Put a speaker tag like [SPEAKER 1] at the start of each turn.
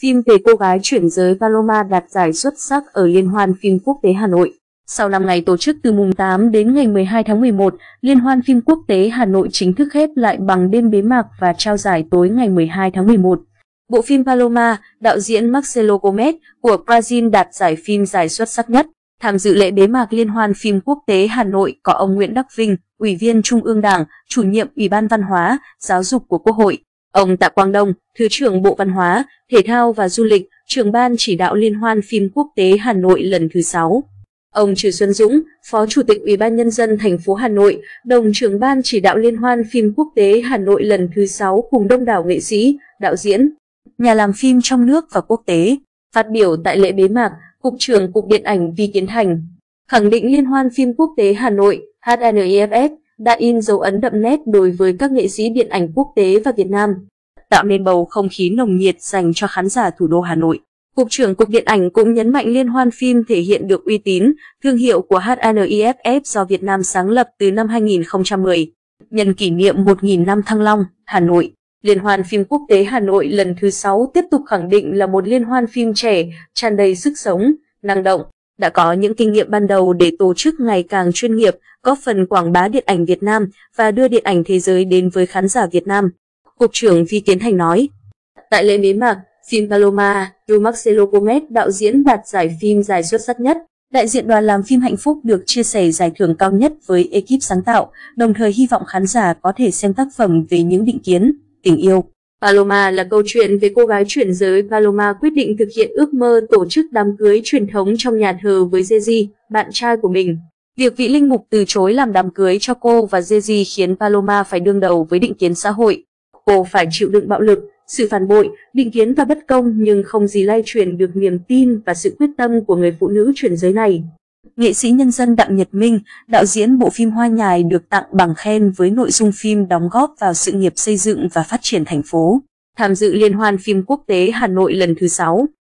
[SPEAKER 1] phim về cô gái chuyển giới Paloma đạt giải xuất sắc ở Liên hoan phim quốc tế Hà Nội. Sau 5 ngày tổ chức từ mùng 8 đến ngày 12 tháng 11, Liên hoan phim quốc tế Hà Nội chính thức khép lại bằng đêm bế mạc và trao giải tối ngày 12 tháng 11. Bộ phim Paloma, đạo diễn Marcelo Gomes của Brazil đạt giải xuất sắc nhất. Tham dự lễ bế mạc Liên hoan phim quốc tế Hà Nội có ông Nguyễn Đắc Vinh, Ủy viên Trung ương Đảng, Chủ nhiệm Ủy ban Văn hóa, Giáo dục của Quốc hội, ông Tạ Quang Đông, Thứ trưởng Bộ Văn hóa, Thể thao và Du lịch, trưởng ban chỉ đạo Liên hoan phim quốc tế Hà Nội lần thứ 6. Ông Trừ Xuân Dũng, Phó Chủ tịch Ủy ban Nhân dân thành phố Hà Nội, đồng trưởng ban chỉ đạo Liên hoan phim quốc tế Hà Nội lần thứ 6 cùng đông đảo nghệ sĩ, đạo diễn, nhà làm phim trong nước và quốc tế. Phát biểu tại lễ bế mạc, Cục trưởng Cục Điện ảnh Vi Kiến Thành khẳng định Liên hoan phim quốc tế Hà Nội (HNIFF) đã in dấu ấn đậm nét đối với các nghệ sĩ điện ảnh quốc tế và Việt Nam, tạo nên bầu không khí nồng nhiệt dành cho khán giả thủ đô Hà Nội. Cục trưởng Cục Điện ảnh cũng nhấn mạnh Liên hoan phim thể hiện được uy tín, thương hiệu của HNIFF do Việt Nam sáng lập từ năm 2010. Nhân kỷ niệm 1.000 năm Thăng Long, Hà Nội, Liên hoan phim quốc tế Hà Nội lần thứ 6 tiếp tục khẳng định là một liên hoan phim trẻ, tràn đầy sức sống, năng động, đã có những kinh nghiệm ban đầu để tổ chức ngày càng chuyên nghiệp, góp phần quảng bá điện ảnh Việt Nam và đưa điện ảnh thế giới đến với khán giả Việt Nam. Cục trưởng Vi Kiến Thành nói. Tại lễ bế mạc, phim Paloma, do Marcelo Gomes đạo diễn đạt giải xuất sắc nhất. Đại diện đoàn làm phim Hạnh Phúc được chia sẻ giải thưởng cao nhất với ekip sáng tạo, đồng thời hy vọng khán giả có thể xem tác phẩm về những định kiến, tình yêu. Paloma là câu chuyện về cô gái chuyển giới Paloma quyết định thực hiện ước mơ tổ chức đám cưới truyền thống trong nhà thờ với Jeji, bạn trai của mình. Việc vị linh mục từ chối làm đám cưới cho cô và Jeji khiến Paloma phải đương đầu với định kiến xã hội. Cô phải chịu đựng bạo lực, sự phản bội, định kiến và bất công nhưng không gì lay chuyển được niềm tin và sự quyết tâm của người phụ nữ chuyển giới này. Nghệ sĩ nhân dân Đặng Nhật Minh, đạo diễn bộ phim Hoa Nhài được tặng bằng khen với nội dung phim đóng góp vào sự nghiệp xây dựng và phát triển thành phố. Tham dự Liên hoan phim quốc tế Hà Nội lần thứ 6.